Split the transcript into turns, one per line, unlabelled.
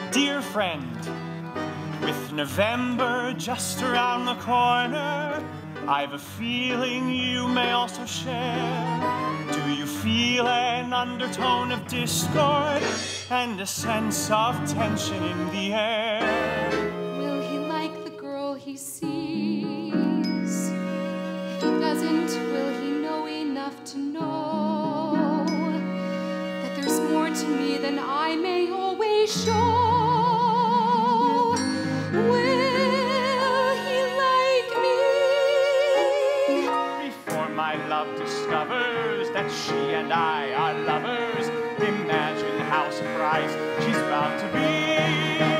Dear friend, with November just around the corner, I've a feeling you may also share. Do you feel an undertone of discord and a sense of tension in the air?
Will he like the girl he sees? If he doesn't, will he know enough to know that there's more to me than I may always show?
My love discovers that she and I are lovers. Imagine how surprised she's about to be.